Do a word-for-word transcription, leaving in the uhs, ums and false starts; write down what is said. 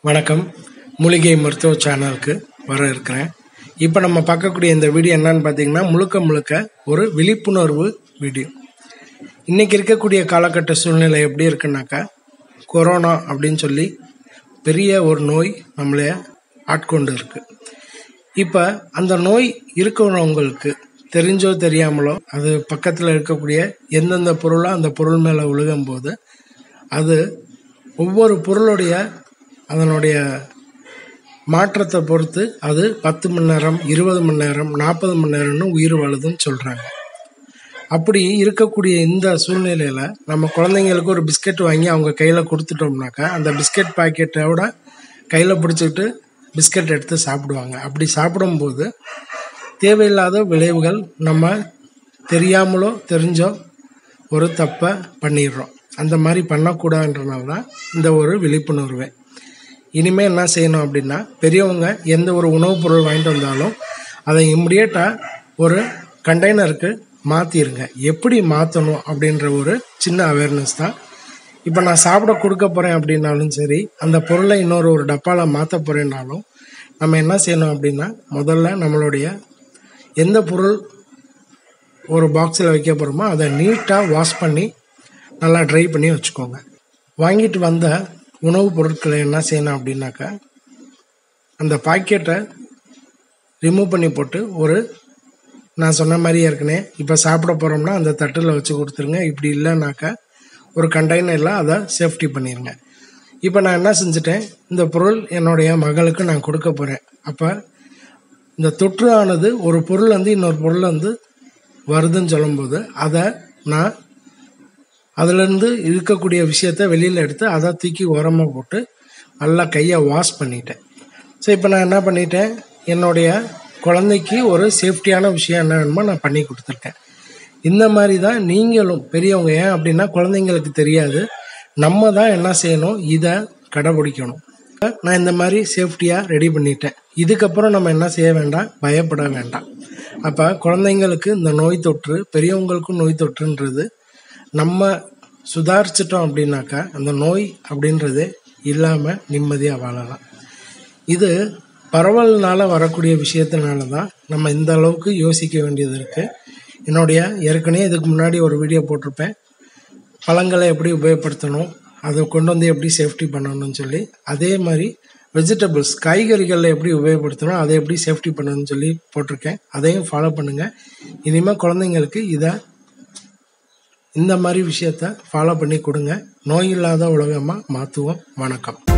வணக்கம். மூலிகை மருத்துவ சேனலுக்கு வர இருக்கிறேன். இப்போ நம்ம பார்க்கக்கூடிய இந்த வீடியோ என்னன்னு பார்த்தீங்கன்னா, முழுக்க முழுக்க ஒரு விழிப்புணர்வு வீடியோ. இன்றைக்கி இருக்கக்கூடிய காலகட்ட சூழ்நிலை எப்படி இருக்குன்னாக்கா, கொரோனா அப்படின்னு சொல்லி பெரிய ஒரு நோய் நம்மளே ஆட்கொண்டு இருக்கு. இப்போ அந்த நோய் இருக்கிறவங்களுக்கு தெரிஞ்சோ தெரியாமலோ அது பக்கத்தில் இருக்கக்கூடிய எந்தெந்த பொருளோ அந்த பொருள் மேலே விழுகும்போது அது ஒவ்வொரு பொருளுடைய அதனுடைய மாற்றத்தை பொறுத்து அது பத்து மணி நேரம், இருபது மணி நேரம், நாற்பது மணி நேரம்னு உயிர் வாழுதுன்னு சொல்கிறாங்க. அப்படி இருக்கக்கூடிய இந்த சூழ்நிலையில் நம்ம குழந்தைங்களுக்கு ஒரு பிஸ்கட் வாங்கி அவங்க கையில் கொடுத்துட்டோம்னாக்கா அந்த பிஸ்கட் பாக்கெட்டோட கையில் பிடிச்சிக்கிட்டு பிஸ்கட் எடுத்து சாப்பிடுவாங்க. அப்படி சாப்பிடும்போது தேவையில்லாத விளைவுகள் நம்ம தெரியாமலோ தெரிஞ்சோ ஒரு தப்பை பண்ணிடுறோம். அந்த மாதிரி பண்ணக்கூடாதுன்றனால தான் இந்த ஒரு விழிப்புணர்வு. இனிமேல் என்ன செய்யணும் அப்படின்னா, பெரியவங்க எந்த ஒரு உணவுப் பொருள் வாங்கிட்டு வந்தாலும் அதை இம்மிடியேட்டாக ஒரு கண்டெய்னருக்கு மாற்றிடுங்க. எப்படி மாற்றணும் அப்படின்ற ஒரு சின்ன அவேர்னஸ் தான். இப்போ நான் சாப்பிட கொடுக்க போகிறேன் அப்படின்னாலும் சரி, அந்த பொருளை இன்னொரு ஒரு டப்பாவில் மாற்ற போகிறேன்னாலும் நம்ம என்ன செய்யணும் அப்படின்னா, முதல்ல நம்மளுடைய எந்த பொருள் ஒரு பாக்ஸில் வைக்க போகிறோமோ அதை நீட்டாக வாஷ் பண்ணி நல்லா ட்ரை பண்ணி வச்சுக்கோங்க. வாங்கிட்டு வந்த உணவுப் பொருட்களை என்ன செய்யணும் அப்படின்னாக்கா, அந்த பாக்கெட்டை ரிமூவ் பண்ணி போட்டு ஒரு நான் சொன்ன மாதிரி ஏற்கனவே இப்போ சாப்பிட போகிறோம்னா அந்த தட்டில் வச்சு கொடுத்துருங்க. இப்படி இல்லைனாக்கா ஒரு கண்டெய்னரில் அதை சேஃப்டி பண்ணிடுங்க. இப்போ நான் என்ன செஞ்சுட்டேன், இந்த பொருள் என்னுடைய மகளுக்கு நான் கொடுக்க போகிறேன். அப்போ இந்த தொற்று ஆனது ஒரு பொருள் வந்து இன்னொரு பொருள் வந்து வருதுன்னு சொல்லும்போது அதை நான் அதுலேருந்து இருக்கக்கூடிய விஷயத்த வெளியில் எடுத்து அதை தூக்கி உரமாக போட்டு நல்லா கையை வாஷ் பண்ணிட்டேன். ஸோ இப்போ நான் என்ன பண்ணிட்டேன், என்னுடைய குழந்தைக்கு ஒரு சேஃப்டியான விஷயம் என்ன வேணுமோ நான் பண்ணி கொடுத்துருக்கேன். இந்த மாதிரி தான் நீங்களும் பெரியவங்க, ஏன் அப்படின்னா குழந்தைங்களுக்கு தெரியாது, நம்ம தான் என்ன செய்யணும், இதை கடைபிடிக்கணும். நான் இந்த மாதிரி சேஃப்டியாக ரெடி பண்ணிட்டேன். இதுக்கப்புறம் நம்ம என்ன செய்ய வேண்டாம், பயப்பட வேண்டாம். அப்போ குழந்தைங்களுக்கு இந்த நோய் தொற்று, பெரியவங்களுக்கும் நோய் தொற்றுன்றது நம்ம சுதாரிச்சிட்டோம் அப்படின்னாக்கா அந்த நோய் அப்படின்றது இல்லாமல் நிம்மதியாக வாழலாம். இது பரவல்னால வரக்கூடிய விஷயத்தினால தான் நம்ம இந்த அளவுக்கு யோசிக்க வேண்டியது இருக்குது. என்னுடைய ஏற்கனவே இதுக்கு முன்னாடி ஒரு வீடியோ போட்டிருப்பேன், பழங்களை எப்படி உபயோகப்படுத்தணும், அதை கொண்டு வந்து எப்படி சேஃப்டி பண்ணணும்னு சொல்லி. அதே மாதிரி வெஜிடபிள்ஸ், காய்கறிகளில் எப்படி உபயோகப்படுத்தணும், அதை எப்படி சேஃப்டி பண்ணணும்னு சொல்லி போட்டிருக்கேன். அதையும் ஃபாலோ பண்ணுங்கள். இனிமேல் குழந்தைங்களுக்கு இதை இந்த மாதிரி விஷயத்த ஃபாலோ பண்ணி கொடுங்க. நோய் இல்லாத உலகமாக மாற்றுவோம். வணக்கம்.